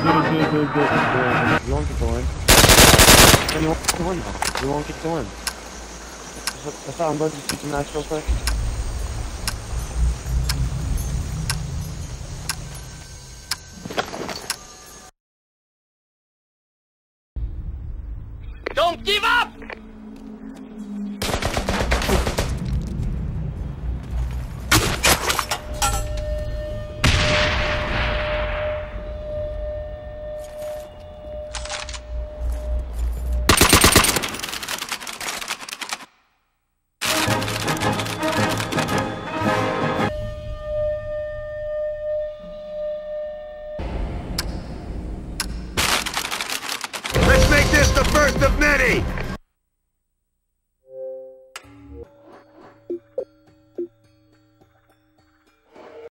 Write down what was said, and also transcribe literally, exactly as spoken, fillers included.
You won't get the win. You won't get the win though. You won't get the win. I thought I'm about to see some match real quick. Don't give up! Let's make this the first of many!